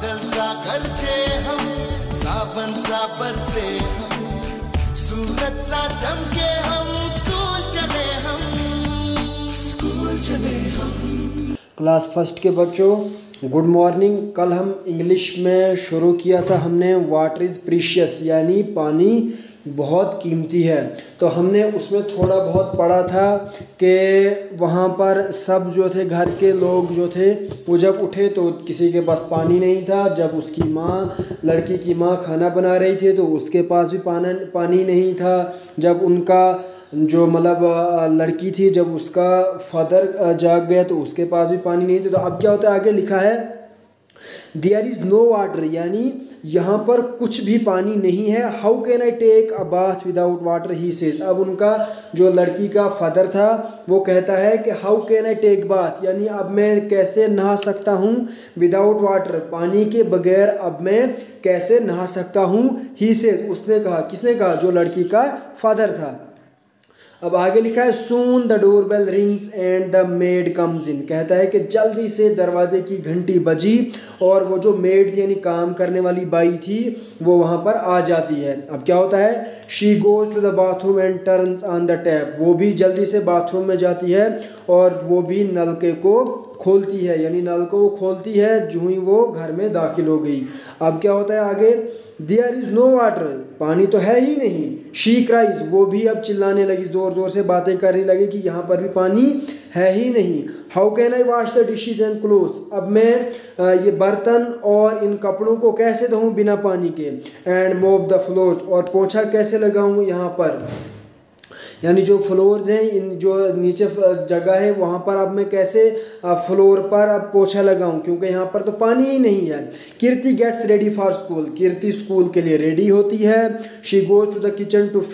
बादल सा गरजे हम, सावन सा बरसे हम, सूरज सा चमके हम, स्कूल चले हम, स्कूल चले हम। क्लास फर्स्ट के बच्चों, गुड मॉर्निंग। कल हम इंग्लिश में शुरू किया था हमने वाटर इज़ प्रीशियस, यानी पानी बहुत कीमती है। तो हमने उसमें थोड़ा बहुत पढ़ा था कि वहाँ पर सब जो थे घर के लोग जो थे वो जब उठे तो किसी के पास पानी नहीं था। जब उसकी माँ, लड़की की माँ खाना बना रही थी तो उसके पास भी पानी नहीं था। जब उनका जो मतलब लड़की थी, जब उसका फादर जाग गया तो उसके पास भी पानी नहीं था। तो अब क्या होता है, आगे लिखा है देयर इज़ नो वाटर, यानी यहाँ पर कुछ भी पानी नहीं है। How can I take a bath without water, he says. अब उनका जो लड़की का फादर था वो कहता है कि how can I take bath, यानी अब मैं कैसे नहा सकता हूँ विदाउट वाटर, पानी के बगैर अब मैं कैसे नहा सकता हूँ। ही सेज, उसने कहा। किसने कहा? जो लड़की का फादर था। अब आगे लिखा है soon the door bell rings and the maid comes in. कहता है कि जल्दी से दरवाजे की घंटी बजी और वो जो मेड थी यानी काम करने वाली बाई थी वो वहाँ पर आ जाती है। अब क्या होता है, she goes to the bathroom and turns on the tap. वो भी जल्दी से बाथरूम में जाती है और वो भी नलके को खोलती है, यानी नल को वो खोलती है जो ही वो घर में दाखिल हो गई। अब क्या होता है आगे, देयर इज़ नो वाटर, पानी तो है ही नहीं। शी क्राइज, वो भी अब चिल्लाने लगी, ज़ोर ज़ोर से बातें करने लगी कि यहाँ पर भी पानी है ही नहीं। How can I wash the dishes and clothes, अब मैं ये बर्तन और इन कपड़ों को कैसे धोऊं बिना पानी के। एंड मॉप द फ्लोर्स, और पोंछा कैसे लगाऊं यहाँ पर, यानी जो फ्लोर्स हैं, इन जो नीचे जगह है वहाँ पर अब मैं कैसे फ्लोर पर अब पोछा लगाऊं, क्योंकि यहाँ पर तो पानी ही नहीं है। Kirti gets ready for school, Kirti school के लिए रेडी होती है। She goes to the kitchen to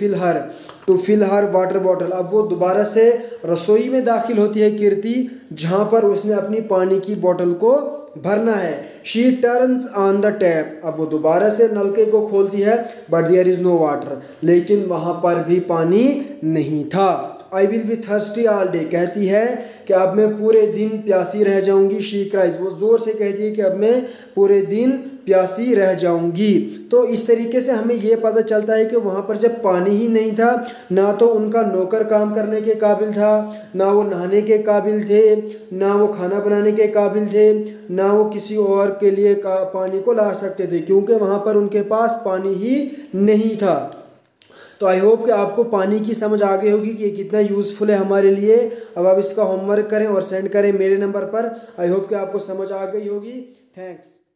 fill her water bottle, अब वो दोबारा से रसोई में दाखिल होती है कीर्ति, जहाँ पर उसने अपनी पानी की बोतल को भरना है। She turns on the tap, अब वो दोबारा से नलके को खोलती है। But there is no water, लेकिन वहाँ पर भी पानी नहीं था। I will be thirsty all day, कहती है कि अब मैं पूरे दिन प्यासी रह जाऊंगी। शी क्राइज, वो ज़ोर से कहती है कि अब मैं पूरे दिन प्यासी रह जाऊंगी। तो इस तरीके से हमें ये पता चलता है कि वहाँ पर जब पानी ही नहीं था, ना तो उनका नौकर काम करने के काबिल था, ना वो नहाने के काबिल थे, ना वो खाना बनाने के काबिल थे, ना वो किसी और के लिए पानी को ला सकते थे, क्योंकि वहाँ पर उनके पास पानी ही नहीं था। तो आई होप कि आपको पानी की समझ आ गई होगी कि ये कितना यूज़फुल है हमारे लिए। अब आप इसका होमवर्क करें और सेंड करें मेरे नंबर पर। आई होप कि आपको समझ आ गई होगी। थैंक्स।